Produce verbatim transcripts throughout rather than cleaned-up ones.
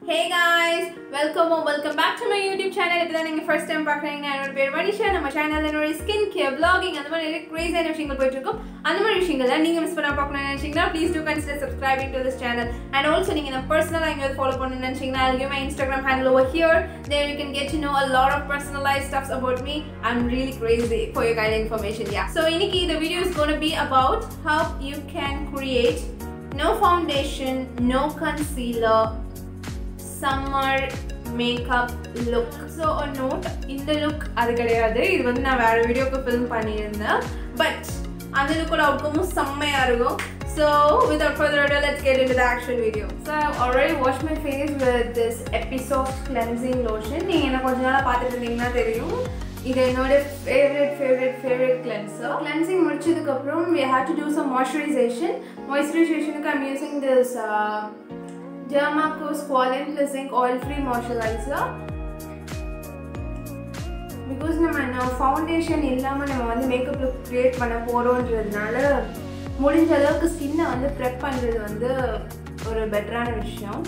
Hey guys, welcome or welcome back to my YouTube channel. If you are first time watching, I am Manisha. My channel is skincare, vlogging, and crazy and everything. Please do consider subscribing to this channel. And also, if you personal, follow I'll give my Instagram handle over here. There you can get to know a lot of personalized stuff about me. I'm really crazy for your kind of information. Yeah. So, Iniki, the video is going to be about how you can create no foundation, no concealer, summer makeup look. So a note, in the look adu kedaiyadhu idu vandu na vera video ku film pannirundha, but and look oda outcome semmaya irukum. So without further ado, let's get into the actual video. So I've already washed my face with this Episoft cleansing lotion. neenga enna konja nala paathittu irundinga theriyum, idu enoda favorite favorite favorite cleanser. Cleansing mudichadukku appuram we have to do some moisturization. Moisturization ku I'm using this uh, Dermaco Squalane Plus Zinc Oil Free Moisturizer. Because நம்ம foundation இல்லாம நம்ம வந்து makeup look create பண்ண போறோம்ன்றதுனால முடிஞ்ச அளவுக்கு ஸ்கின்னை வந்து prep பண்றது வந்து ஒரு பெட்டரான விஷயம்.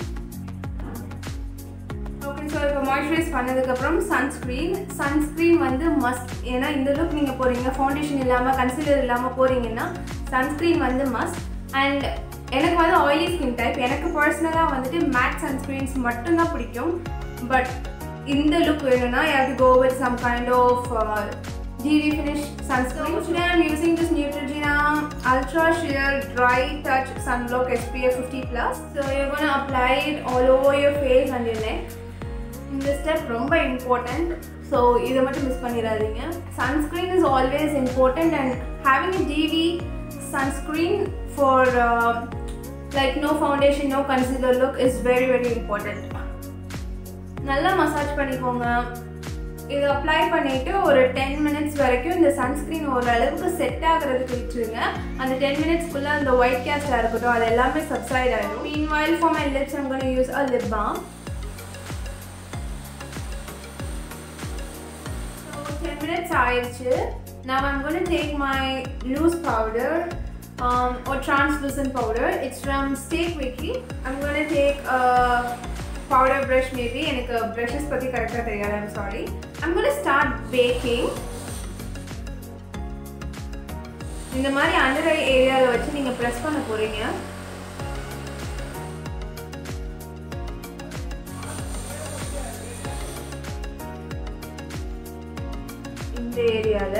ஓகே, சோ இப்போ மாய்ஸ்சரைஸ் பண்ணதுக்கு அப்புறம் சன்ஸ்கிரீன். சன்ஸ்கிரீன் வந்து மஸ்ட். ஏன்னா இந்த லுக் நீங்க போறீங்க ஃபவுண்டேஷன் இல்லாம கன்சீலர் இல்லாம போறீங்கன்னா சன்ஸ்கிரீன் வந்து மஸ்ட். அண்ட் எனக்கு வந்து ஆயிலி ஸ்கின் டைப். எனக்கு பர்சனலாக வந்துட்டு மேட் சன்ஸ்க்ரீன்ஸ் மட்டும்தான் பிடிக்கும். பட் இந்த லுக் வேணும்னா you have to go with some kind of uh, dewy finish sunscreen. So today I'm using this Neutrogena Ultra Sheer Dry Touch Sunblock S P F fifty plus. So you're going to apply it all over your face and your neck. This step ரொம்ப important. So இதை மட்டும் miss பண்ணிடாதீங்க. Sunscreen is always important, and having a dewy sunscreen for uh, like no foundation, no concealer look is very very important. நல்லா massage பண்ணிக்கோங்க. இதை apply பண்ணிட்டு ஒரு ten minutes வரைக்கும் இந்த சன்ஸ்கிரீன் ஒரு அளவுக்கு செட் ஆகிறதுக்கு விட்டுருங்க. அந்த ten minutesக்குள்ள அந்த ஒயிட் கேஸ்டா இருக்கட்டும் அது எல்லாமே சப்சைட் ஆயிடும். Meanwhile for my lips I'm going to use a lip balm. So ten minutes ஆயிடுச்சு. Now I'm going to take my loose powder um, or translucent powder. It's from Stay Quickie. I'm going to take a powder brush maybe. எனக்கு brushes பத்தி கரெக்ட்டா தெரியாது, I'm sorry. I'm going to start baking. இந்த மாதிரி under eye ஏரியால வச்சு நீங்க press பண்ண போறீங்க. இந்த ஏரியால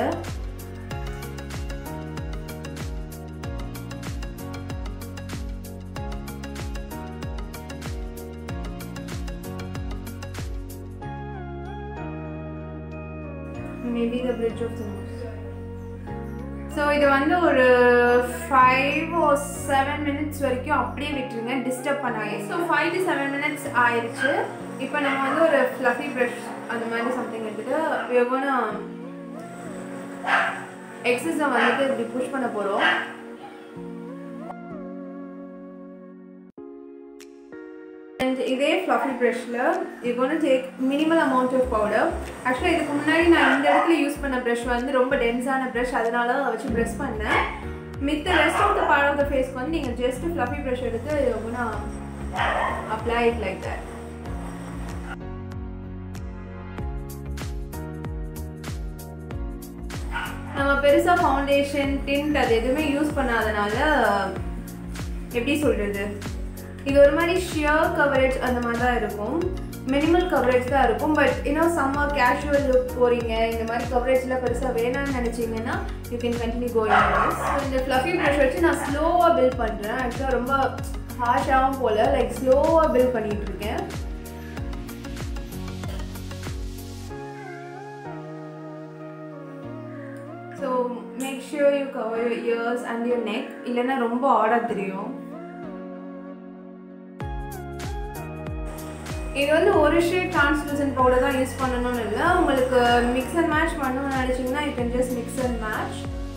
maybe the bridge of the nose. So இது வந்து ஒரு five or seven minutes வரைக்கும் அப்படியே விட்டுருங்க, டிஸ்டர்ப் பண்ணாதீங்க. So five to seven minutes ஆயிருச்சு. இப்போ நம்ம வந்து ஒரு fluffy brush அந்த மாதிரி something எடுத்துட்டு we are going to excess வந்துட்டு இப்படி புஷ் பண்ண போறோம். And இதே fluffy brushல you're going to take minimal amount of powder. Actually இதுக்கு முன்னாடி நான் இந்த இடத்துல யூஸ் பண்ண brush வந்து ரொம்ப டென்ஸான brush, அதனால தான் வச்சு press பண்ணேன். மித்த rest of the part of the face வந்து நீங்க just fluffy brush எடுத்து you're going to apply it like that. நம்ம பெருசா ஃபவுண்டேஷன் டிண்ட் அது எதுவுமே யூஸ் பண்ணாதனால எப்படி சொல்றது, இது ஒரு மாதிரி ஷியர் கவரேஜ் அந்த மாதிரி தான் இருக்கும், மினிமல் கவரேஜ் தான் இருக்கும். பட் இன்னும் சம்மர் கேஷுவல் லுக் போறீங்க, இந்த மாதிரி கவரேஜ்லாம் பெருசாக வேணாம்னு நினச்சிங்கன்னா you can continue going this. So இந்த ஃப்ளஃபி ப்ரஷ் வச்சு நான் ஸ்லோவாக பில்ட் பண்ணுறேன். ஆக்சுவலாக ரொம்ப ஹார்ஷாகவும் போல், லைக் ஸ்லோவாக பில்ட் பண்ணிகிட்டு இருக்கேன். So make sure you cover your ears and your neck, இல்லைன்னா ரொம்ப ஆடாக தெரியும். இது வந்து ஒரு ஷேட் டிரான்ஸ்லூசன்ட் பவுடர் தான் யூஸ் பண்ணணும்னு இல்லை, உங்களுக்கு மிக்ஸ் அண்ட் மேட்ச் பண்ணணும்னு நினச்சிங்கன்னா you can just mix and match.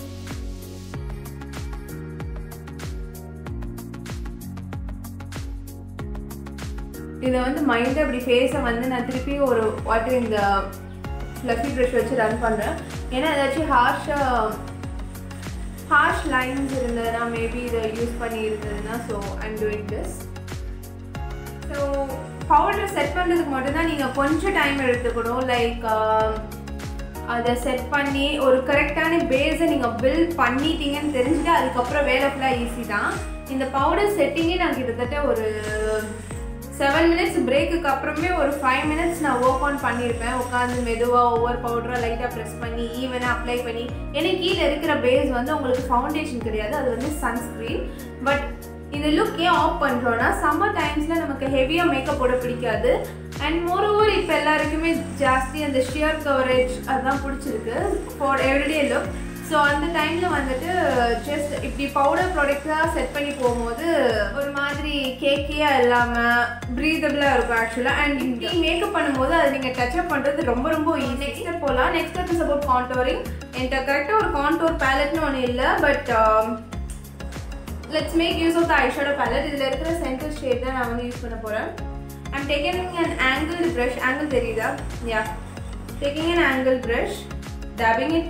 இதை வந்து மைண்டாக இப்படி ஃபேஸை வந்து நான் திருப்பி ஒரு வாட்டி இந்த ஃப்ளஃபி ப்ரஷ் வச்சு ரன் பண்ணுறேன். ஏன்னா ஏதாச்சும் ஹார்ஷாக harsh lines irundadna maybe idu use panni irundadna, so I'm doing this. So powder set பண்ணுறதுக்கு மட்டும்தான் நீங்கள் கொஞ்சம் டைம் எடுத்துக்கணும். லைக் அதை செட் பண்ணி ஒரு கரெக்டான பேஸை நீங்கள் பில்ட் பண்ணிட்டீங்கன்னு தெரிஞ்சுட்டு அதுக்கப்புறம் வேலை ஃபுல்லாக ஈஸி தான். இந்த பவுடர் செட்டிங்கே நான் கிட்டத்தட்ட ஒரு செவன் மினிட்ஸ் பிரேக்குக்கு அப்புறமே ஒரு ஃபைவ் மினிட்ஸ் நான் ஒர்க் ஆன் பண்ணியிருப்பேன். உட்காந்து மெதுவாக ஒவ்வொரு பவுடராக லைட்டாக ப்ரெஸ் பண்ணி ஈவனாக அப்ளை பண்ணி. ஏன்னா கீழே இருக்கிற பேஸ் வந்து உங்களுக்கு ஃபவுண்டேஷன் கிடையாது, அது வந்து சன்ஸ்க்ரீன். பட் இந்த லுக் ஏன் ஆஃப் பண்ணுறோன்னா சம்மர் டைம்ஸில் நமக்கு ஹெவியாக மேக்கப் போட பிடிக்காது. அண்ட் மோரோவர் இப்போ எல்லாருக்குமே ஜாஸ்தி அந்த ஷியர் கவரேஜ் அதுதான் பிடிச்சிருக்கு ஃபார் எவ்ரிடே லுக். ஸோ அந்த டைமில் வந்துட்டு ஜஸ்ட் இப்படி பவுடர் ப்ராடக்டாக செட் பண்ணி போகும்போது ஒரு மாதிரி கேக்கியாக இல்லாமல் ப்ரீதபிளாக இருக்கும் ஆக்சுவலாக. அண்ட் இப்படி மேக்கப் பண்ணும்போது அதை நீங்கள் டச்சப் பண்ணுறது ரொம்ப ரொம்ப ஈஸி. நெக்ஸ்ட் ஸ்டெப் போகலாம். Next step is about contouring. என்கிட்ட கரெக்டாக ஒரு கான்டோர் பேலட்னு ஒன்று இல்லை, but let's make use of the eyeshadow palette. இதில் இருக்கிற சென்டர் ஷேட் தான் நான் வந்து யூஸ் பண்ண போகிறேன். I'm taking an angled brush. Angle தெரியுதா? Yeah. Taking an angled brush, dabbing it.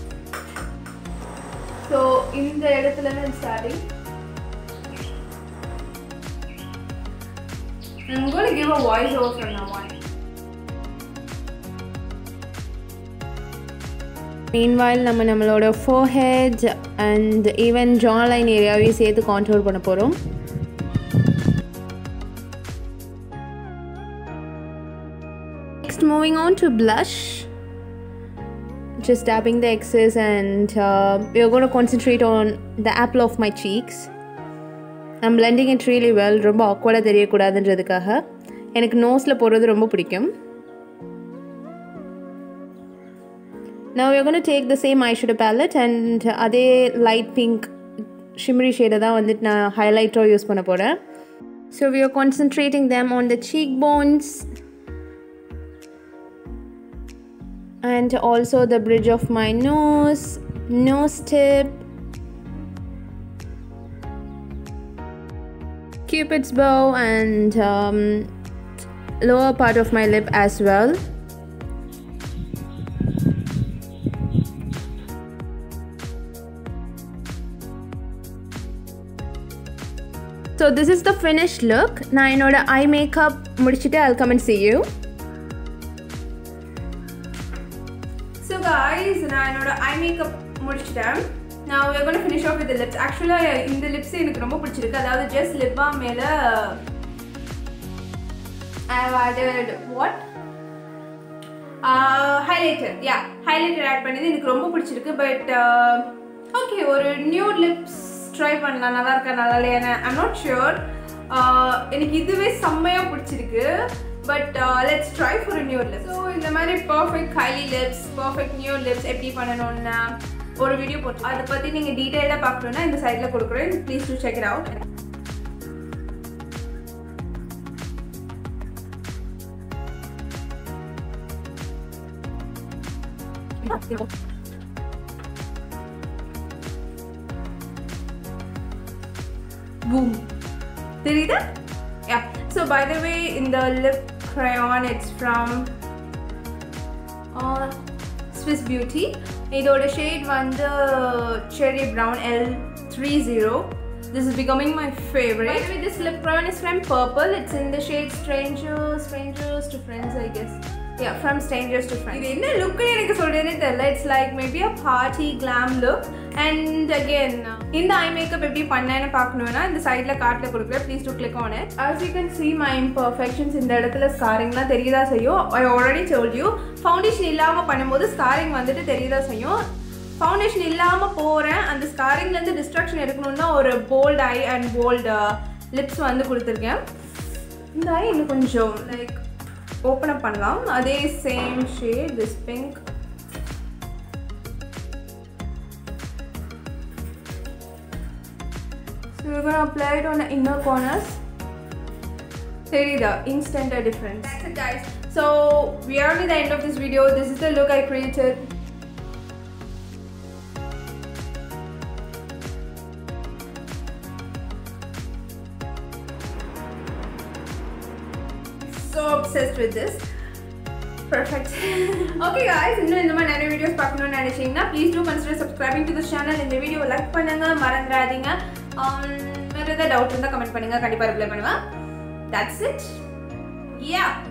So இந்த இடத்துல நான் starting. I'm going to give a voice over from now on. Meanwhile நம்ம நம்மளோட forehead and even jawline area-வை சேர்த்து contour பண்ண போறோம். Next, moving on to blush. Just dabbing the excess, and uh, we are going to concentrate on the apple of my cheeks. I'm blending it really well. ரொம்ப awkward-ஆ தெரியக்கூடாதுன்றதுக்காக எனக்கு நோஸில் போடுறது ரொம்ப பிடிக்கும். Now we are going to take the same eyeshadow palette and அதே light pink shimmery shade தான் வந்துட்டு நான் highlighter use பண்ண போகிறேன். So we are concentrating them on the cheekbones. And also the bridge of my nose, nose tip, Cupid's bow, and um, lower part of my lip as well. So this is the finished look. Now enoda eye makeup mudichittu I'll come and see you. So guys, நான் என்னோட eye makeup முடிச்சிட்டேன். Now we are going to finish off with the lips. Actually இந்த lips எனக்கு ரொம்ப பிடிச்சிருக்கு. அதாவது just lip balm மேல I have added what? Uh, highlighter. Yeah, highlighter add பண்ணது எனக்கு ரொம்ப பிடிச்சிருக்கு. But uh, okay, ஒரு nude lips try பண்ணலாம். நல்லா இருக்கா நல்லா இல்லையா I'm not sure. Uh, எனக்கு இதுவே செம்மையா பிடிச்சிருக்கு. But uh, let's try for a nude lips. So இந்த மாதிரி perfect Kylie lips, perfect nude lips எப்படி பண்ணணும்னா ஒரு வீடியோ போட்டு அதை பற்றி நீங்கள் டீட்டெயிலாக பார்க்கணுன்னா இந்த சைடில் கொடுக்குறேன். Please do check it out. Boom. தெரியுதா? Yeah. So by the way, in the lip crayon, it's from uh, Swiss Beauty. Idoda shade vanda cherry brown L thirty. This is becoming my favorite. By the way, this lip crayon is from Purple. It's in the shade Strangers, Strangers to Friends, I guess. Yeah, from Strangers to Friends. This is look it's like maybe a party glam look. And again, in the eye makeup எப்படி பண்ணேன்னு பார்க்கணும்னா இந்த சைடுல கார்ட்ல கொடுக்குறேன். Please do click on it. As you can see, my imperfections இந்த இடத்துல scarringலாம் தெரியதா செய்யும். I already told you, foundation இல்லாம பண்ணும்போது scarring வந்துட்டு தெரியதா செய்யும். Foundation இல்லாம போறேன் அந்த scarringல இருந்து distraction எடுக்கணும்னா ஒரு bold eye and bold uh, lips வந்து கொடுத்திருக்கேன். இந்த eye இன்னும் கொஞ்சம் like open up பண்ணலாம். அதே same shade, this pink. So we're going to apply it on the inner corners. There is the instant difference. That's it guys. So we are at the end of this video. This is the look I created. So obsessed with this. Perfect. Okay guys, இன்னும் இந்த மாதிரி நிறைய videos பார்க்கணும்னு நினைச்சீங்கன்னா please do consider subscribing to this channel. இந்த வீடியோவை like பண்ணுங்க மறந்துடாதீங்க. வேற ஏதாவது டவுட் இருந்தால் கமெண்ட் பண்ணுங்க, கண்டிப்பாக ரிப்ளை பண்ணுவேன். That's it. Yeah.